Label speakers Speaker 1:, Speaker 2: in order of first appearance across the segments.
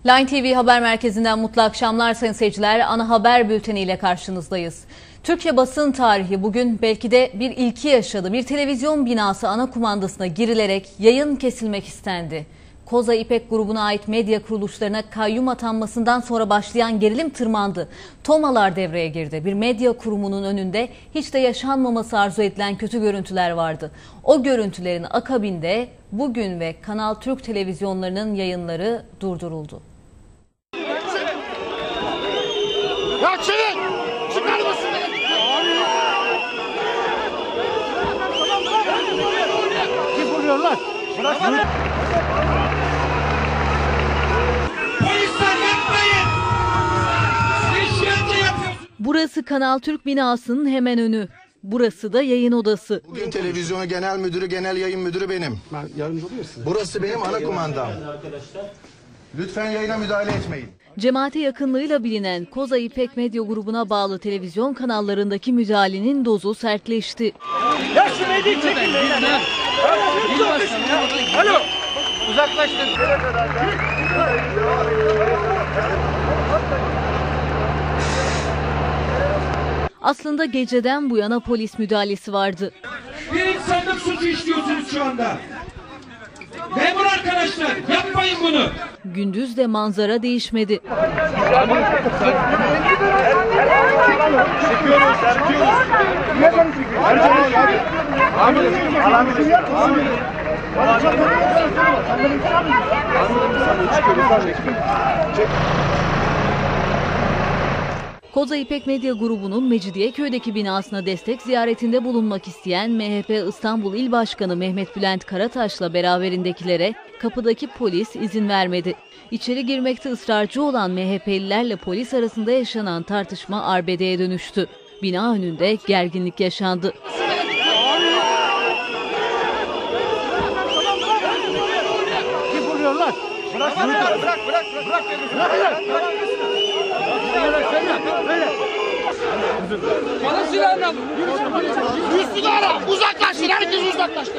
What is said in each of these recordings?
Speaker 1: Line TV Haber Merkezi'nden mutlu akşamlar sayın seyirciler. Ana haber bülteniyle karşınızdayız. Türkiye basın tarihi bugün belki de bir ilki yaşadı. Bir televizyon binası ana kumandasına girilerek yayın kesilmek istendi. Koza İpek grubuna ait medya kuruluşlarına kayyum atanmasından sonra başlayan gerilim tırmandı. TOMA'lar devreye girdi. Bir medya kurumunun önünde hiç de yaşanmaması arzu edilen kötü görüntüler vardı. O görüntülerin akabinde bugün ve Kanal Türk televizyonlarının yayınları durduruldu.
Speaker 2: Ya çıkar mısın? Kim vuruyorlar? Bırakın.
Speaker 3: Polisler yapmayın. İşkence yapıyorsunuz.
Speaker 1: Burası Kanal Türk binasının hemen önü. Burası da yayın odası.
Speaker 4: Bugün televizyonu genel müdürü, genel yayın müdürü benim.
Speaker 2: Yardımcı oluyorsun.
Speaker 4: Burası benim ana kumandam. Lütfen yayına müdahale etmeyin.
Speaker 1: Cemaate yakınlığıyla bilinen Koza İpek Medya grubuna bağlı televizyon kanallarındaki müdahalenin dozu sertleşti.
Speaker 2: Ya şu medyayı çekin. Alo. Uzaklaştın.
Speaker 1: Aslında geceden bu yana polis müdahalesi vardı.
Speaker 3: Bir insanlık suçu işliyorsunuz şu anda. Memur arkadaşlar yapmayın bunu.
Speaker 1: Gündüz de manzara değişmedi. Koza İpek Medya grubunun Mecidiyeköy'deki binasına destek ziyaretinde bulunmak isteyen MHP İstanbul İl Başkanı Mehmet Bülent Karataş'la beraberindekilere kapıdaki polis izin vermedi. İçeri girmekte ısrarcı olan MHP'lilerle polis arasında yaşanan tartışma arbedeye dönüştü. Bina önünde gerginlik yaşandı.
Speaker 2: Kim vuruyorlar? Bırak.
Speaker 3: Bana silahla.
Speaker 2: Üstünü ara. Uzaklaştır. Herkes uzaklaştır.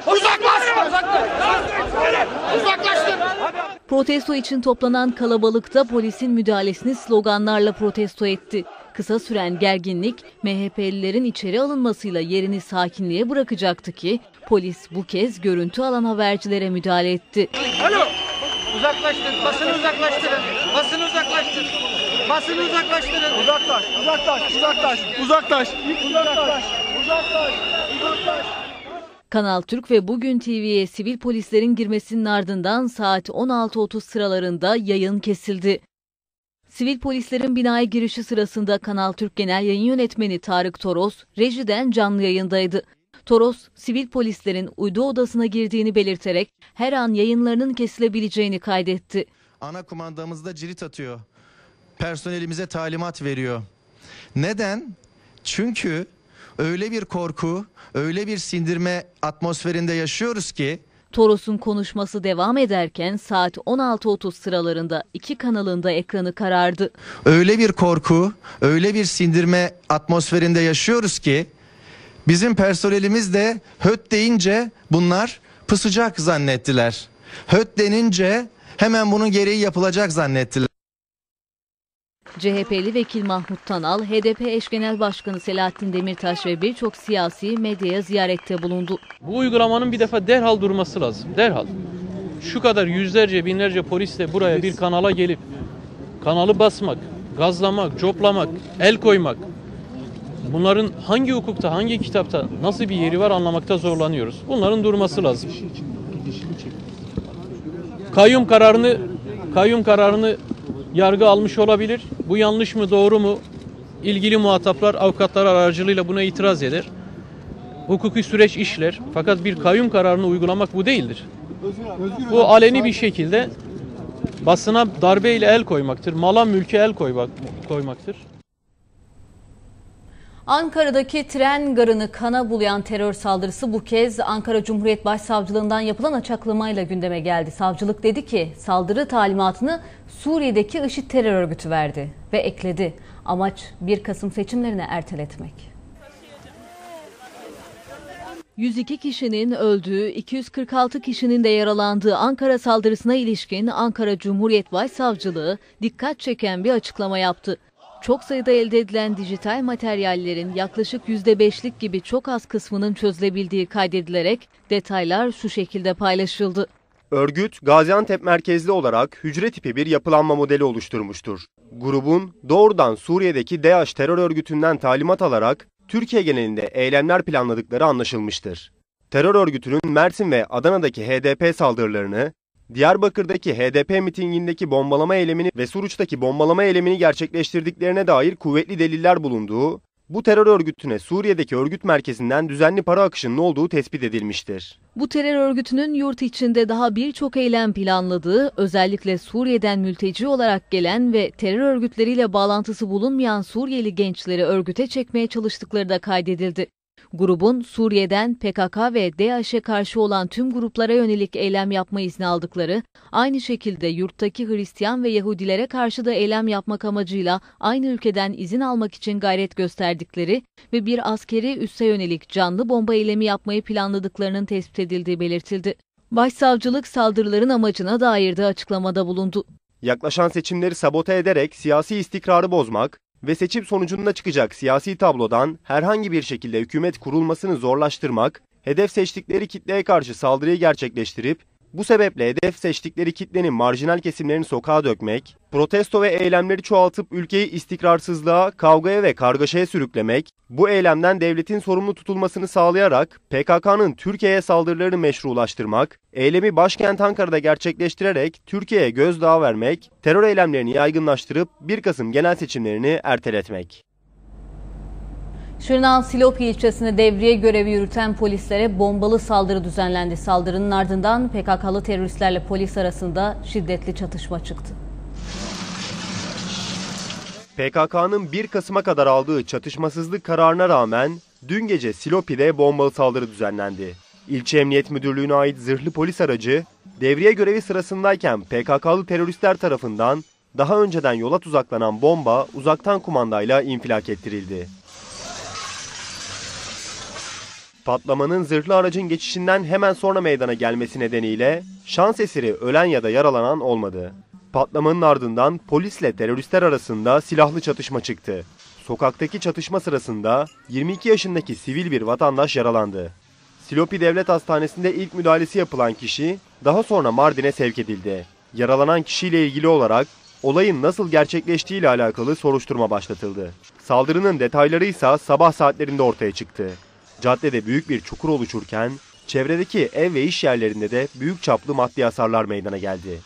Speaker 2: Uzaklaştır.
Speaker 1: Protesto için toplanan kalabalıkta polisin müdahalesini sloganlarla protesto etti. Kısa süren gerginlik MHP'lilerin içeri alınmasıyla yerini sakinliğe bırakacaktı ki polis bu kez görüntü alan habercilere müdahale etti.
Speaker 2: Alo. Uzaklaştır. Basını uzaklaştırın. Uzaklaş.
Speaker 1: Kanal Türk ve Bugün TV'ye sivil polislerin girmesinin ardından saat 16.30 sıralarında yayın kesildi. Sivil polislerin binaya girişi sırasında Kanal Türk Genel Yayın Yönetmeni Tarık Toros, rejiden canlı yayındaydı. Toros, sivil polislerin uydu odasına girdiğini belirterek her an yayınlarının kesilebileceğini kaydetti.
Speaker 4: Ana kumandamızda cirit atıyor. Personelimize talimat veriyor. Neden? Çünkü öyle bir korku, öyle bir sindirme atmosferinde yaşıyoruz ki.
Speaker 1: Toros'un konuşması devam ederken saat 16.30 sıralarında iki kanalında ekranı karardı.
Speaker 4: Öyle bir korku, öyle bir sindirme atmosferinde yaşıyoruz ki bizim personelimiz de höt deyince bunlar pısacak zannettiler. Höt denince hemen bunun gereği yapılacak zannettiler.
Speaker 1: CHP'li vekil Mahmut Tanal, HDP eş genel başkanı Selahattin Demirtaş ve birçok siyasi medyaya ziyarette bulundu.
Speaker 5: Bu uygulamanın bir defa derhal durması lazım. Derhal. Şu kadar yüzlerce, binlerce polisle buraya bir kanala gelip kanalı basmak, gazlamak, coplamak, el koymak. Bunların hangi hukukta, hangi kitapta nasıl bir yeri var anlamakta zorlanıyoruz. Bunların durması lazım. Kayyum kararını yargı almış olabilir. Bu yanlış mı, doğru mu? İlgili muhataplar avukatlar aracılığıyla buna itiraz eder. Hukuki süreç işler. Fakat bir kayyum kararını uygulamak bu değildir. Bu aleni bir şekilde basına darbeyle el koymaktır. Mala mülke el koymaktır.
Speaker 1: Ankara'daki tren garını kana bulayan terör saldırısı bu kez Ankara Cumhuriyet Başsavcılığından yapılan açıklamayla gündeme geldi. Savcılık dedi ki saldırı talimatını Suriye'deki IŞİD terör örgütü verdi ve ekledi. Amaç 1 Kasım seçimlerini erteletmek. 102 kişinin öldüğü, 246 kişinin de yaralandığı Ankara saldırısına ilişkin Ankara Cumhuriyet Başsavcılığı dikkat çeken bir açıklama yaptı. Çok sayıda elde edilen dijital materyallerin yaklaşık %5'lik gibi çok az kısmının çözülebildiği kaydedilerek detaylar şu şekilde paylaşıldı.
Speaker 6: Örgüt, Gaziantep merkezli olarak hücre tipi bir yapılanma modeli oluşturmuştur. Grubun doğrudan Suriye'deki DAEŞ terör örgütünden talimat alarak Türkiye genelinde eylemler planladıkları anlaşılmıştır. Terör örgütünün Mersin ve Adana'daki HDP saldırılarını, Diyarbakır'daki HDP mitingindeki bombalama eylemini ve Suruç'taki bombalama eylemini gerçekleştirdiklerine dair kuvvetli deliller bulunduğu, bu terör örgütüne Suriye'deki örgüt merkezinden düzenli para akışının olduğu tespit edilmiştir.
Speaker 1: Bu terör örgütünün yurt içinde daha birçok eylem planladığı, özellikle Suriye'den mülteci olarak gelen ve terör örgütleriyle bağlantısı bulunmayan Suriyeli gençleri örgüte çekmeye çalıştıkları da kaydedildi. Grubun Suriye'den PKK ve DAEŞ'e karşı olan tüm gruplara yönelik eylem yapma izni aldıkları, aynı şekilde yurttaki Hristiyan ve Yahudilere karşı da eylem yapmak amacıyla aynı ülkeden izin almak için gayret gösterdikleri ve bir askeri üsse yönelik canlı bomba eylemi yapmayı planladıklarının tespit edildiği belirtildi. Başsavcılık saldırıların amacına dair de açıklamada bulundu.
Speaker 6: Yaklaşan seçimleri sabote ederek siyasi istikrarı bozmak ve seçim sonucunda çıkacak siyasi tablodan herhangi bir şekilde hükümet kurulmasını zorlaştırmak, hedef seçtikleri kitleye karşı saldırıyı gerçekleştirip, bu sebeple hedef seçtikleri kitlenin marjinal kesimlerini sokağa dökmek, protesto ve eylemleri çoğaltıp ülkeyi istikrarsızlığa, kavgaya ve kargaşaya sürüklemek, bu eylemden devletin sorumlu tutulmasını sağlayarak PKK'nın Türkiye'ye saldırılarını meşrulaştırmak, eylemi başkent Ankara'da gerçekleştirerek Türkiye'ye gözdağı vermek, terör eylemlerini yaygınlaştırıp 1 Kasım genel seçimlerini erteletmek.
Speaker 1: Şırnak'ın Silopi ilçesinde devriye görevi yürüten polislere bombalı saldırı düzenlendi. Saldırının ardından PKK'lı teröristlerle polis arasında şiddetli çatışma çıktı.
Speaker 6: PKK'nın 1 Kasım'a kadar aldığı çatışmasızlık kararına rağmen dün gece Silopi'de bombalı saldırı düzenlendi. İlçe Emniyet Müdürlüğü'ne ait zırhlı polis aracı devriye görevi sırasındayken PKK'lı teröristler tarafından daha önceden yola tuzaklanan bomba uzaktan kumandayla infilak ettirildi. Patlamanın zırhlı aracın geçişinden hemen sonra meydana gelmesi nedeniyle şans eseri ölen ya da yaralanan olmadı. Patlamanın ardından polisle teröristler arasında silahlı çatışma çıktı. Sokaktaki çatışma sırasında 22 yaşındaki sivil bir vatandaş yaralandı. Silopi Devlet Hastanesi'nde ilk müdahalesi yapılan kişi daha sonra Mardin'e sevk edildi. Yaralanan kişiyle ilgili olarak olayın nasıl gerçekleştiği ile alakalı soruşturma başlatıldı. Saldırının detayları ise sabah saatlerinde ortaya çıktı. Caddede büyük bir çukur oluşurken çevredeki ev ve iş yerlerinde de büyük çaplı maddi hasarlar meydana geldi.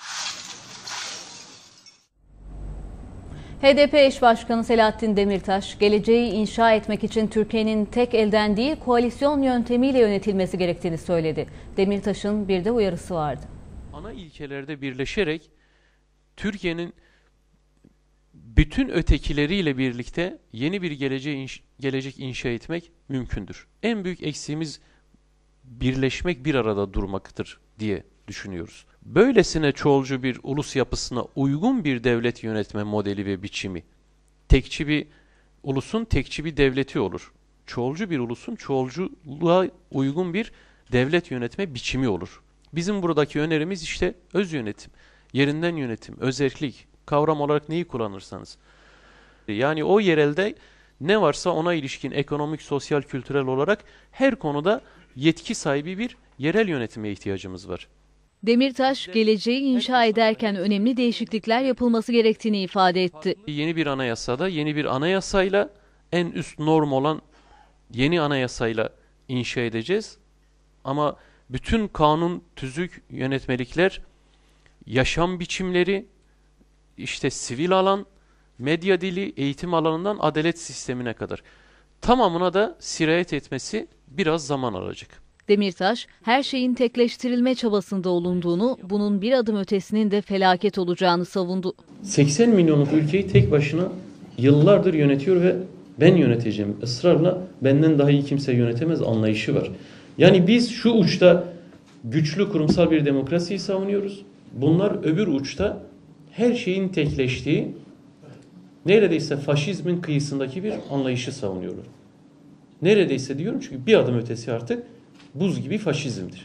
Speaker 1: HDP eş başkanı Selahattin Demirtaş, geleceği inşa etmek için Türkiye'nin tek elden değil koalisyon yöntemiyle yönetilmesi gerektiğini söyledi. Demirtaş'ın bir de uyarısı vardı.
Speaker 5: Ana ilkelerde birleşerek Türkiye'nin bütün ötekileriyle birlikte yeni bir gelecek inşa etmek mümkündür. En büyük eksiğimiz birleşmek, bir arada durmaktır diye düşünüyoruz. Böylesine çoğulcu bir ulus yapısına uygun bir devlet yönetme modeli ve biçimi, tekçi bir ulusun tekçi bir devleti olur. Çoğulcu bir ulusun çoğulculuğa uygun bir devlet yönetme biçimi olur. Bizim buradaki önerimiz işte öz yönetim, yerinden yönetim, özerklik, kavram olarak neyi kullanırsanız. Yani o yerelde ne varsa ona ilişkin ekonomik, sosyal, kültürel olarak her konuda yetki sahibi bir yerel yönetime ihtiyacımız var.
Speaker 1: Demirtaş, geleceği inşa ederken önemli değişiklikler yapılması gerektiğini ifade etti.
Speaker 5: Yeni bir anayasada, yeni bir anayasayla, en üst norm olan yeni anayasayla inşa edeceğiz. Ama bütün kanun, tüzük, yönetmelikler, yaşam biçimleri, işte sivil alan, medya dili, eğitim alanından adalet sistemine kadar tamamına da sirayet etmesi biraz zaman alacak.
Speaker 1: Demirtaş, her şeyin tekleştirilme çabasında olunduğunu, bunun bir adım ötesinin de felaket olacağını savundu.
Speaker 5: 80 milyonluk ülkeyi tek başına yıllardır yönetiyor ve ben yöneteceğim ısrarla, benden daha iyi kimse yönetemez anlayışı var. Yani biz şu uçta güçlü kurumsal bir demokrasiyi savunuyoruz. Bunlar öbür uçta her şeyin tekleştiği, neredeyse faşizmin kıyısındaki bir anlayışı savunuyorlar. Neredeyse diyorum çünkü bir adım ötesi artık
Speaker 7: buz gibi faşizmdir.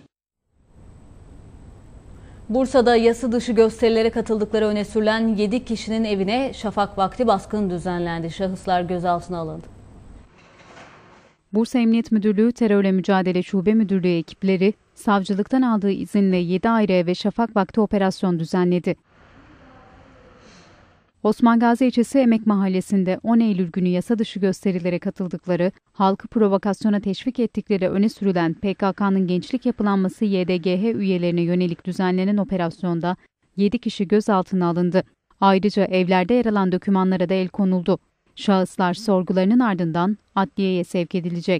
Speaker 1: Bursa'da yasa dışı gösterilere katıldıkları öne sürülen 7 kişinin evine şafak vakti baskın düzenlendi. Şahıslar gözaltına alındı.
Speaker 8: Bursa Emniyet Müdürlüğü Terörle Mücadele Şube Müdürlüğü ekipleri savcılıktan aldığı izinle 7 ayrı eve şafak vakti operasyon düzenledi. Osman Gazi ilçesi Emek Mahallesi'nde 10 Eylül günü yasa dışı gösterilere katıldıkları, halkı provokasyona teşvik ettikleri öne sürülen PKK'nın Gençlik Yapılanması YDGH üyelerine yönelik düzenlenen operasyonda 7 kişi gözaltına alındı. Ayrıca evlerde yer alan dokümanlara da el konuldu. Şahıslar sorgularının ardından adliyeye sevk edilecek.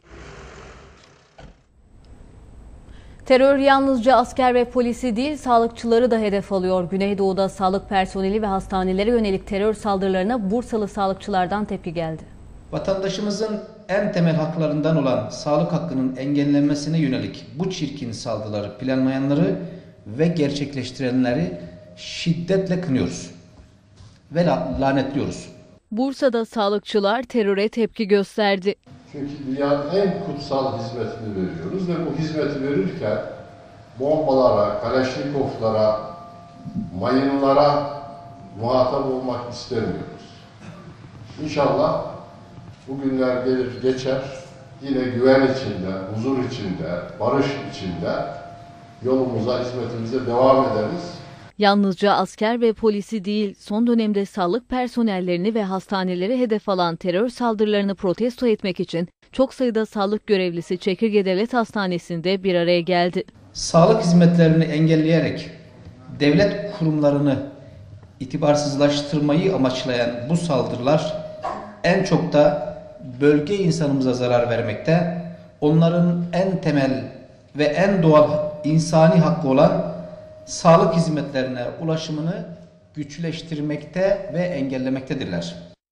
Speaker 1: Terör yalnızca asker ve polisi değil, sağlıkçıları da hedef alıyor. Güneydoğu'da sağlık personeli ve hastanelere yönelik terör saldırılarına Bursalı sağlıkçılardan tepki geldi.
Speaker 9: Vatandaşımızın en temel haklarından olan sağlık hakkının engellenmesine yönelik bu çirkin saldırıları planlayanları ve gerçekleştirenleri şiddetle kınıyoruz ve lanetliyoruz.
Speaker 1: Bursa'da sağlıkçılar teröre tepki gösterdi.
Speaker 10: Çünkü dünyanın en kutsal hizmetini veriyoruz ve bu hizmeti verirken bombalara, Kalaşnikovlara, mayınlara muhatap olmak istemiyoruz. İnşallah bu günler gelir geçer, yine güven içinde, huzur içinde, barış içinde yolumuza, hizmetimize devam ederiz.
Speaker 1: Yalnızca asker ve polisi değil, son dönemde sağlık personellerini ve hastaneleri hedef alan terör saldırılarını protesto etmek için çok sayıda sağlık görevlisi Çekirge Devlet Hastanesi'nde bir araya geldi.
Speaker 9: Sağlık hizmetlerini engelleyerek devlet kurumlarını itibarsızlaştırmayı amaçlayan bu saldırılar en çok da bölge insanımıza zarar vermekte, onların en temel ve en doğal insani hakkı olan sağlık hizmetlerine ulaşımını güçleştirmekte ve engellemektedirler.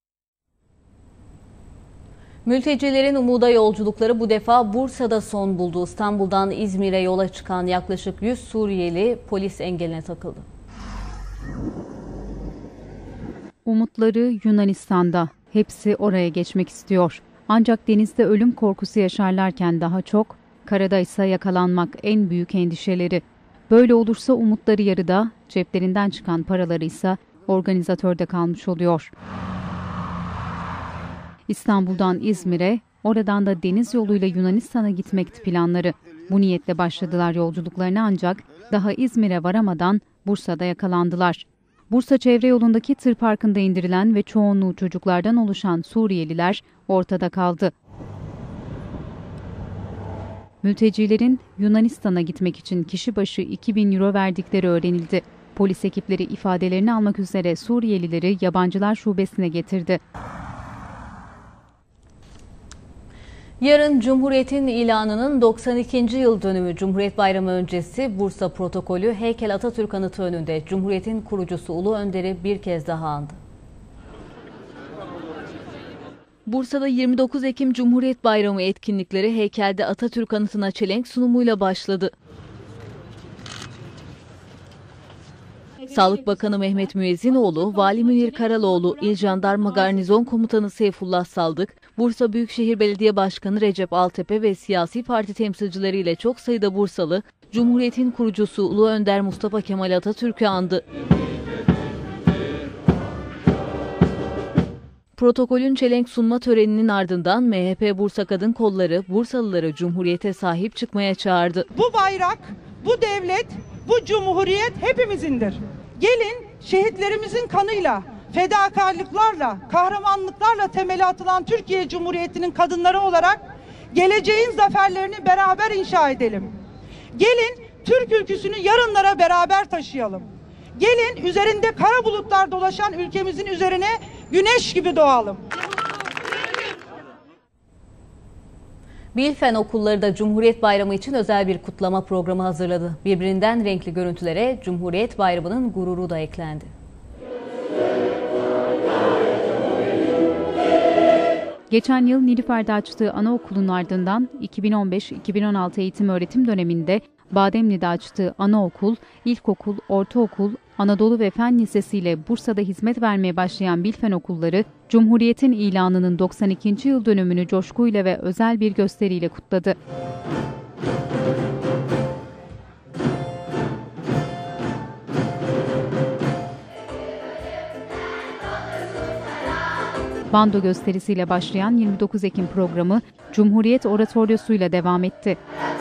Speaker 1: Mültecilerin umuda yolculukları bu defa Bursa'da son buldu. İstanbul'dan İzmir'e yola çıkan yaklaşık 100 Suriyeli polis engeline takıldı.
Speaker 8: Umutları Yunanistan'da. Hepsi oraya geçmek istiyor. Ancak denizde ölüm korkusu yaşarlarken daha çok, karada ise yakalanmak en büyük endişeleri. Böyle olursa umutları yarıda, ceplerinden çıkan paraları ise organizatörde kalmış oluyor. İstanbul'dan İzmir'e, oradan da deniz yoluyla Yunanistan'a gitmekti planları. Bu niyetle başladılar yolculuklarına ancak daha İzmir'e varamadan Bursa'da yakalandılar. Bursa çevre yolundaki tır parkında indirilen ve çoğunluğu çocuklardan oluşan Suriyeliler ortada kaldı. Mültecilerin Yunanistan'a gitmek için kişi başı 2.000 euro verdikleri öğrenildi. Polis ekipleri ifadelerini almak üzere Suriyelileri Yabancılar Şubesi'ne getirdi.
Speaker 1: Yarın Cumhuriyet'in ilanının 92. yıl dönümü. Cumhuriyet Bayramı öncesi Bursa protokolü Heykel Atatürk Anıtı önünde Cumhuriyet'in kurucusu Ulu Önder'i bir kez daha andı. Bursa'da 29 Ekim Cumhuriyet Bayramı etkinlikleri heykelde Atatürk Anıtı'na çelenk sunumuyla başladı. Sağlık Bakanı Mehmet Müezzinoğlu, Vali Münir Karaloğlu, İl Jandarma Garnizon Komutanı Seyfullah Saldık, Bursa Büyükşehir Belediye Başkanı Recep Altepe ve siyasi parti temsilcileriyle çok sayıda Bursalı, Cumhuriyet'in kurucusu Ulu Önder Mustafa Kemal Atatürk'ü andı. Protokolün çelenk sunma töreninin ardından MHP Bursa Kadın Kolları Bursalıları Cumhuriyet'e sahip çıkmaya çağırdı.
Speaker 11: Bu bayrak, bu devlet, bu cumhuriyet hepimizindir. Gelin şehitlerimizin kanıyla, fedakarlıklarla, kahramanlıklarla temeli atılan Türkiye Cumhuriyeti'nin kadınları olarak geleceğin zaferlerini beraber inşa edelim. Gelin Türk ülküsünü yarınlara beraber taşıyalım. Gelin üzerinde kara bulutlar dolaşan ülkemizin üzerine güneş gibi doğalım.
Speaker 1: Bilfen okulları da Cumhuriyet Bayramı için özel bir kutlama programı hazırladı. Birbirinden renkli görüntülere Cumhuriyet Bayramı'nın gururu da eklendi.
Speaker 8: Geçen yıl Nilüfer'de açtığı anaokulunun ardından 2015-2016 eğitim öğretim döneminde Bademli'de açtığı anaokul, ilkokul, ortaokul, Anadolu ve Fen Lisesi ile Bursa'da hizmet vermeye başlayan Bilfen okulları, Cumhuriyet'in ilanının 92. yıl dönümünü coşkuyla ve özel bir gösteriyle kutladı. Bando gösterisiyle başlayan 29 Ekim programı Cumhuriyet Oratoryosuyla devam etti.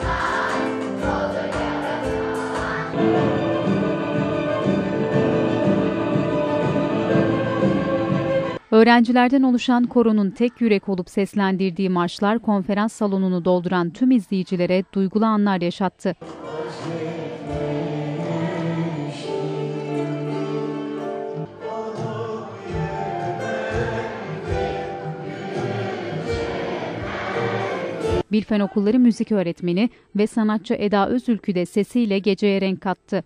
Speaker 8: Öğrencilerden oluşan koronun tek yürek olup seslendirdiği marşlar konferans salonunu dolduran tüm izleyicilere duygulu anlar yaşattı. Bilfen Okulları müzik öğretmeni ve sanatçı Eda Özülkü de sesiyle geceye renk kattı.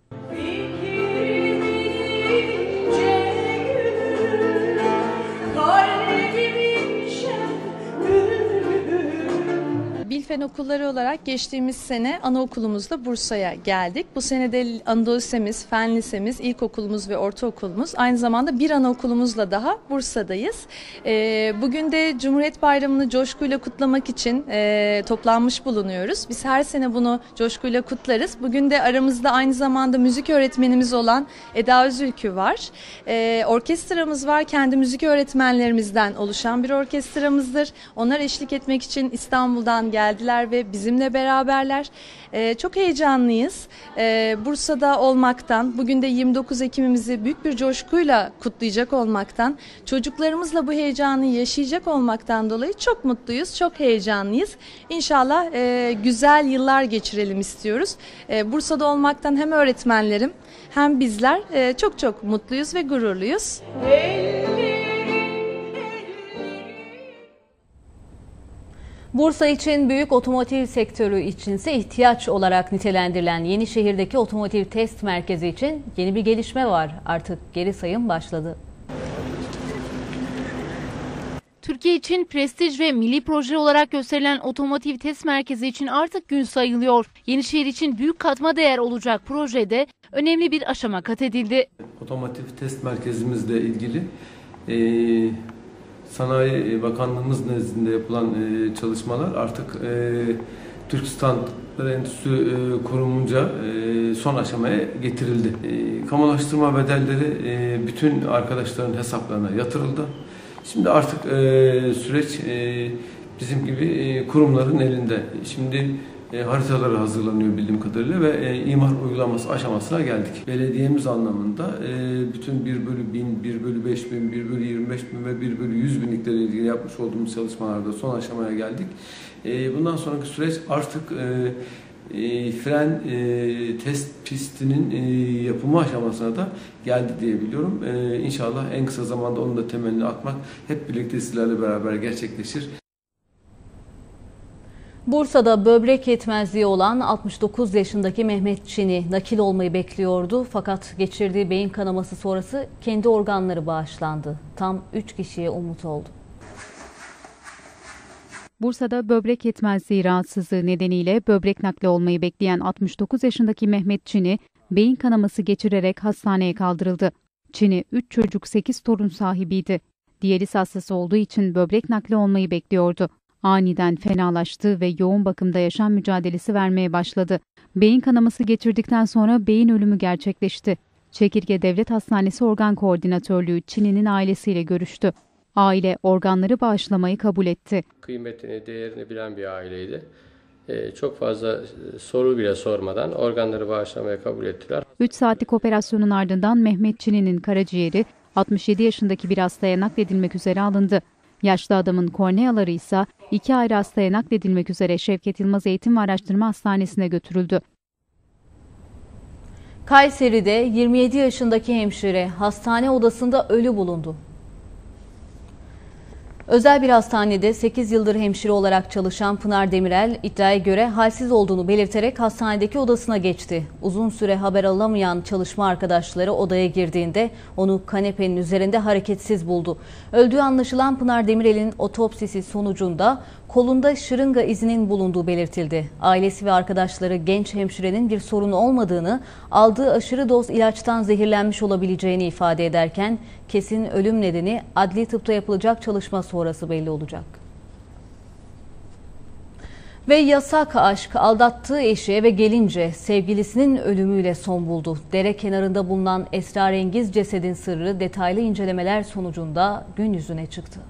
Speaker 7: Bilfen Okulları olarak geçtiğimiz sene anaokulumuzla Bursa'ya geldik. Bu sene de Anadolu Lisemiz, Fen Lisemiz, ilkokulumuz ve ortaokulumuz, aynı zamanda bir anaokulumuzla daha Bursa'dayız. Bugün de Cumhuriyet Bayramı'nı coşkuyla kutlamak için toplanmış bulunuyoruz. Biz her sene bunu coşkuyla kutlarız. Bugün de aramızda aynı zamanda müzik öğretmenimiz olan Eda Özülkü var. Orkestramız var. Kendi müzik öğretmenlerimizden oluşan bir orkestramızdır. Onlar eşlik etmek için İstanbul'dan geldiler ve bizimle beraberler. Çok heyecanlıyız. Bursa'da olmaktan, bugün de 29 Ekim'imizi büyük bir coşkuyla kutlayacak olmaktan, çocuklarımızla bu heyecanı yaşayacak olmaktan dolayı çok mutluyuz, çok heyecanlıyız. İnşallah güzel yıllar geçirelim istiyoruz. Bursa'da olmaktan hem öğretmenlerim hem bizler çok çok mutluyuz ve gururluyuz.
Speaker 1: Bursa için büyük otomotiv sektörü içinse ihtiyaç olarak nitelendirilen Yenişehir'deki otomotiv test merkezi için yeni bir gelişme var. Artık geri sayım başladı.
Speaker 12: Türkiye için prestij ve milli proje olarak gösterilen otomotiv test merkezi için artık gün sayılıyor. Yenişehir için büyük katma değer olacak projede önemli bir aşama kat edildi.
Speaker 13: Otomotiv test merkezimizle ilgili Sanayi Bakanlığımız nezdinde yapılan çalışmalar artık Türk Standları Enstitüsü Kurumunca son aşamaya getirildi. Kamulaştırma bedelleri bütün arkadaşların hesaplarına yatırıldı. Şimdi artık süreç bizim gibi kurumların elinde. Şimdi haritaları hazırlanıyor bildiğim kadarıyla ve imar uygulaması aşamasına geldik. Belediyemiz anlamında bütün 1/1000, 1/5000, 1/25.000 ve 1/100.000'likle ilgili yapmış olduğumuz çalışmalarda son aşamaya geldik. Bundan sonraki süreç artık fren test pistinin yapımı aşamasına da geldi diye biliyorum. İnşallah en kısa zamanda onun da temelini atmak hep birlikte sizlerle beraber gerçekleşir.
Speaker 1: Bursa'da böbrek yetmezliği olan 69 yaşındaki Mehmet Çini nakil olmayı bekliyordu. Fakat geçirdiği beyin kanaması sonrası kendi organları bağışlandı. Tam 3 kişiye umut oldu.
Speaker 8: Bursa'da böbrek yetmezliği rahatsızlığı nedeniyle böbrek nakli olmayı bekleyen 69 yaşındaki Mehmet Çini, beyin kanaması geçirerek hastaneye kaldırıldı. Çini 3 çocuk 8 torun sahibiydi. Diyaliz hastası olduğu için böbrek nakli olmayı bekliyordu. Aniden fenalaştı ve yoğun bakımda yaşam mücadelesi vermeye başladı. Beyin kanaması geçirdikten sonra beyin ölümü gerçekleşti. Çekirge Devlet Hastanesi Organ Koordinatörlüğü Çini'nin ailesiyle görüştü. Aile organları bağışlamayı kabul etti.
Speaker 14: Kıymetini, değerini bilen bir aileydi. Çok fazla soru bile sormadan organları bağışlamaya kabul ettiler.
Speaker 8: 3 saatlik operasyonun ardından Mehmet Çini'nin karaciğeri 67 yaşındaki bir hastaya nakledilmek üzere alındı. Yaşlı adamın korneaları ise 2 ayrı hastaya nakledilmek üzere Şevket Yılmaz Eğitim ve Araştırma Hastanesi'ne götürüldü.
Speaker 1: Kayseri'de 27 yaşındaki hemşire hastane odasında ölü bulundu. Özel bir hastanede 8 yıldır hemşire olarak çalışan Pınar Demirel iddiaya göre halsiz olduğunu belirterek hastanedeki odasına geçti. Uzun süre haber alamayan çalışma arkadaşları odaya girdiğinde onu kanepenin üzerinde hareketsiz buldu. Öldüğü anlaşılan Pınar Demirel'in otopsisi sonucunda kolunda şırınga izinin bulunduğu belirtildi. Ailesi ve arkadaşları genç hemşirenin bir sorunu olmadığını, aldığı aşırı doz ilaçtan zehirlenmiş olabileceğini ifade ederken kesin ölüm nedeni adli tıpta yapılacak çalışma sonrası belli olacak. Ve yasak aşk aldattığı eşi eve gelince sevgilisinin ölümüyle son buldu. Dere kenarında bulunan esrarengiz cesedin sırrı detaylı incelemeler sonucunda gün yüzüne çıktı.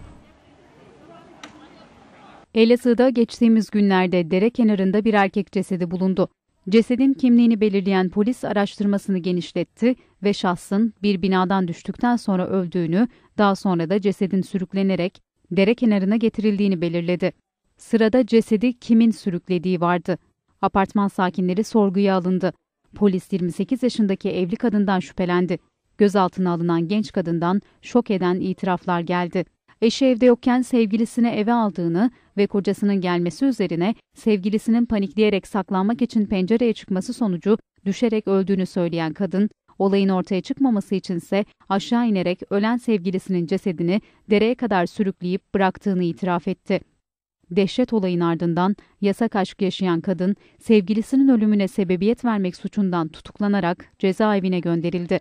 Speaker 8: Elazığ'da geçtiğimiz günlerde dere kenarında bir erkek cesedi bulundu. Cesedin kimliğini belirleyen polis araştırmasını genişletti ve şahsın bir binadan düştükten sonra öldüğünü, daha sonra da cesedin sürüklenerek dere kenarına getirildiğini belirledi. Sırada cesedi kimin sürüklediği vardı. Apartman sakinleri sorguya alındı. Polis 28 yaşındaki evli kadından şüphelendi. Gözaltına alınan genç kadından şok eden itiraflar geldi. Eşi evde yokken sevgilisini eve aldığını ve kocasının gelmesi üzerine sevgilisinin panikleyerek saklanmak için pencereye çıkması sonucu düşerek öldüğünü söyleyen kadın, olayın ortaya çıkmaması içinse aşağı inerek ölen sevgilisinin cesedini dereye kadar sürükleyip bıraktığını itiraf etti. Dehşet olayın ardından yasak aşk yaşayan kadın, sevgilisinin ölümüne sebebiyet vermek suçundan tutuklanarak cezaevine gönderildi.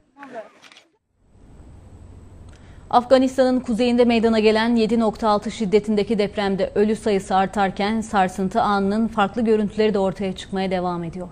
Speaker 1: Afganistan'ın kuzeyinde meydana gelen 7.6 şiddetindeki depremde ölü sayısı artarken sarsıntı anının farklı görüntüleri de ortaya çıkmaya devam ediyor.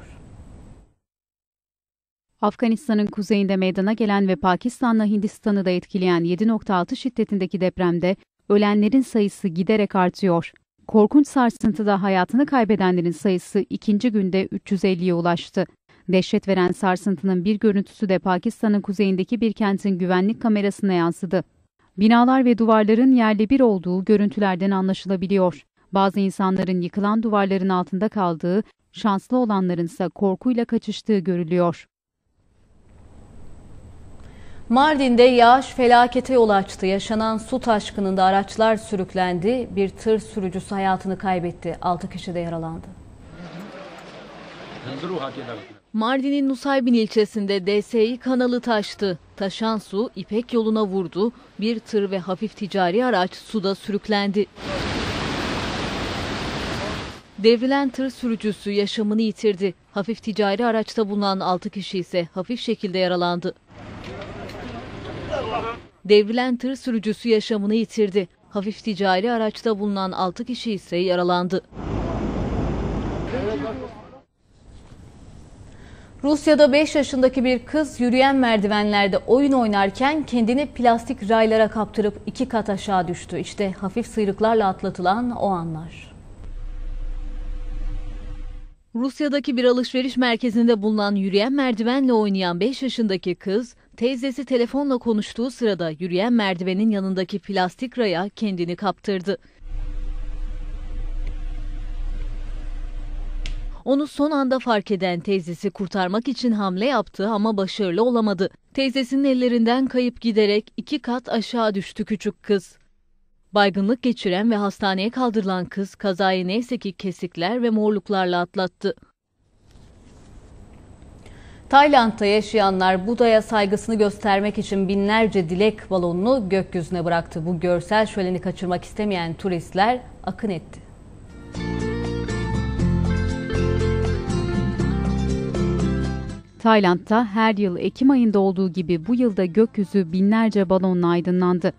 Speaker 8: Afganistan'ın kuzeyinde meydana gelen ve Pakistan'la Hindistan'ı da etkileyen 7.6 şiddetindeki depremde ölenlerin sayısı giderek artıyor. Korkunç sarsıntıda hayatını kaybedenlerin sayısı ikinci günde 350'ye ulaştı. Dehşet veren sarsıntının bir görüntüsü de Pakistan'ın kuzeyindeki bir kentin güvenlik kamerasına yansıdı. Binalar ve duvarların yerle bir olduğu görüntülerden anlaşılabiliyor. Bazı insanların yıkılan duvarların altında kaldığı, şanslı olanların ise korkuyla kaçıştığı görülüyor.
Speaker 1: Mardin'de yağış felakete yol açtı. Yaşanan su taşkınında araçlar sürüklendi. Bir tır sürücüsü hayatını kaybetti. 6 kişi de yaralandı. Mardin'in Nusaybin ilçesinde DSİ kanalı taştı. Taşan su İpek yoluna vurdu. Bir tır ve hafif ticari araç suda sürüklendi. Devrilen tır sürücüsü yaşamını yitirdi. Hafif ticari araçta bulunan 6 kişi ise hafif şekilde yaralandı. Devrilen tır sürücüsü yaşamını yitirdi. Hafif ticari araçta bulunan 6 kişi ise yaralandı. Rusya'da 5 yaşındaki bir kız yürüyen merdivenlerde oyun oynarken kendini plastik raylara kaptırıp 2 kat aşağı düştü. İşte hafif sıyrıklarla atlatılan o anlar. Rusya'daki bir alışveriş merkezinde bulunan yürüyen merdivenle oynayan 5 yaşındaki kız, teyzesi telefonla konuştuğu sırada yürüyen merdivenin yanındaki plastik raya kendini kaptırdı. Onu son anda fark eden teyzesi kurtarmak için hamle yaptı ama başarılı olamadı. Teyzesinin ellerinden kayıp giderek 2 kat aşağı düştü küçük kız. Baygınlık geçiren ve hastaneye kaldırılan kız kazayı neyse ki kesikler ve morluklarla atlattı. Tayland'da yaşayanlar Buda'ya saygısını göstermek için binlerce dilek balonunu gökyüzüne bıraktı. Bu görsel şöleni kaçırmak istemeyen turistler akın etti.
Speaker 8: Tayland'da her yıl Ekim ayında olduğu gibi bu yılda gökyüzü binlerce balonla aydınlandı.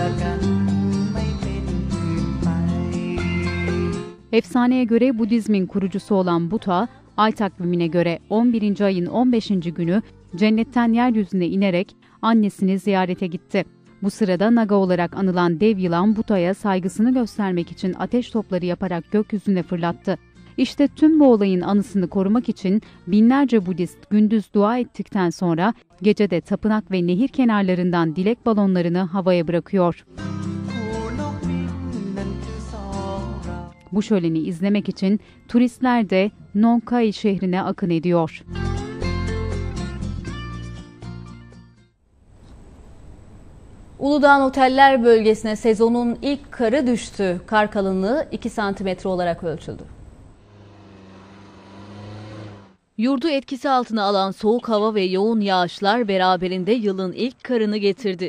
Speaker 8: Efsaneye göre Budizmin kurucusu olan Buddha, ay takvimine göre 11. ayın 15. günü cennetten yeryüzüne inerek annesini ziyarete gitti. Bu sırada Naga olarak anılan dev yılan Buddha'ya saygısını göstermek için ateş topları yaparak gökyüzüne fırlattı. İşte tüm bu olayın anısını korumak için binlerce Budist gündüz dua ettikten sonra gece de tapınak ve nehir kenarlarından dilek balonlarını havaya bırakıyor. Bu şöleni izlemek için turistler de Nong Khai şehrine akın ediyor.
Speaker 1: Uludağ'ın oteller bölgesine sezonun ilk karı düştü. Kar kalınlığı 2 santimetre olarak ölçüldü. Yurdu etkisi altına alan soğuk hava ve yoğun yağışlar beraberinde yılın ilk karını getirdi.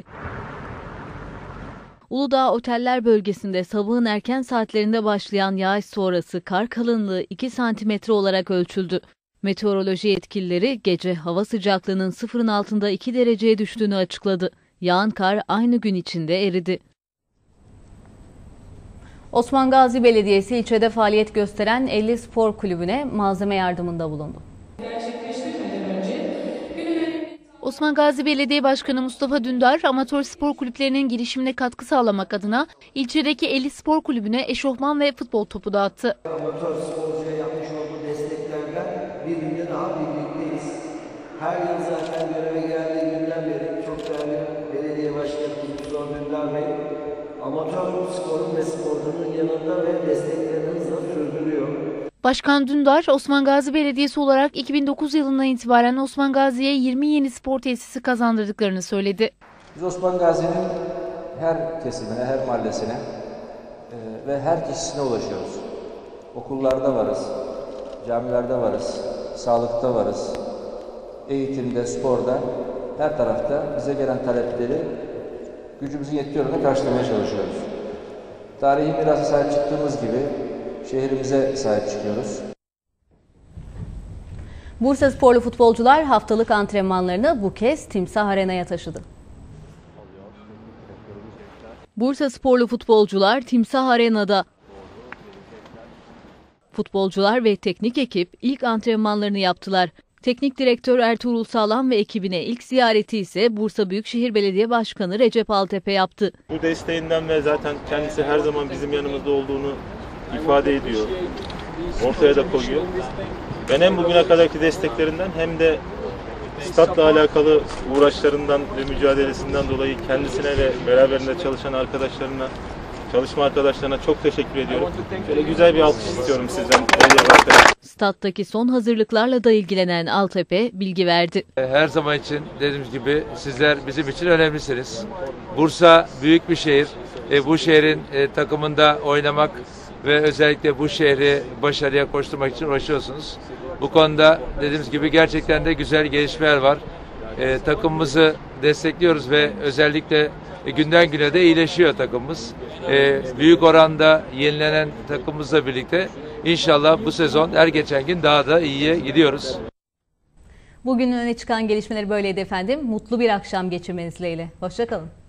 Speaker 1: Uludağ oteller bölgesinde sabahın erken saatlerinde başlayan yağış sonrası kar kalınlığı 2 santimetre olarak ölçüldü. Meteoroloji yetkilileri gece hava sıcaklığının sıfırın altında 2 dereceye düştüğünü açıkladı. Yağan kar aynı gün içinde eridi. Osman Gazi Belediyesi ilçede faaliyet gösteren 50 spor kulübüne malzeme yardımında bulundu.
Speaker 12: Osman Gazi Belediye Başkanı Mustafa Dündar, amatör spor kulüplerinin girişimine katkı sağlamak adına ilçedeki 50 spor kulübüne eşofman ve futbol topu dağıttı.
Speaker 15: Amatör sporcuya yapmış olduğu desteklerle bir günde daha birlikteyiz. Her yıl zaten göreve geldiği günden beri çok değerli belediye başkanımız Mustafa Dündar Bey, amatör sporun ve sporcunun yanında ve desteklerini sürdürüyor.
Speaker 12: Başkan Dündar, Osman Gazi Belediyesi olarak 2009 yılından itibaren Osman Gazi'ye 20 yeni spor tesisi kazandırdıklarını söyledi.
Speaker 9: Biz Osman Gazi'nin her kesimine, her mahallesine ve her kişisine ulaşıyoruz. Okullarda varız, camilerde varız, sağlıkta varız, eğitimde, sporda, her tarafta bize gelen talepleri gücümüzün yettiği oranda karşılamaya çalışıyoruz. Tarihi mirasa sahip çıktığımız gibi şehrimize sahip çıkıyoruz.
Speaker 1: Bursa sporlu futbolcular haftalık antrenmanlarını bu kez Timsah Arena'ya taşıdı. Bursa sporlu futbolcular Timsah Arena'da. Futbolcular ve teknik ekip ilk antrenmanlarını yaptılar. Teknik direktör Ertuğrul Sağlam ve ekibine ilk ziyareti ise Bursa Büyükşehir Belediye Başkanı Recep Altepe yaptı.
Speaker 16: Bu desteğinden ve zaten kendisi her zaman bizim yanımızda olduğunu ifade ediyor, ortaya da koyuyor. Ben hem bugüne kadarki desteklerinden hem de statla alakalı uğraşlarından ve mücadelesinden dolayı kendisine ve beraberinde çalışan arkadaşlarına, çalışma arkadaşlarına çok teşekkür ediyorum. Şöyle güzel bir alkış istiyorum sizden.
Speaker 1: Stat'taki son hazırlıklarla da ilgilenen Altepe bilgi verdi.
Speaker 17: Her zaman için dediğimiz gibi sizler bizim için önemlisiniz. Bursa büyük bir şehir. Bu şehrin takımında oynamak ve özellikle bu şehri başarıya koşturmak için uğraşıyorsunuz. Bu konuda dediğimiz gibi gerçekten de güzel gelişmeler var. Takımımızı destekliyoruz ve özellikle günden güne de iyileşiyor takımımız. Büyük oranda yenilenen takımımızla birlikte inşallah bu sezon her geçen gün daha da iyiye gidiyoruz.
Speaker 1: Bugünün öne çıkan gelişmeleri böyleydi efendim. Mutlu bir akşam geçirmeniz dileğiyle. Hoşça kalın.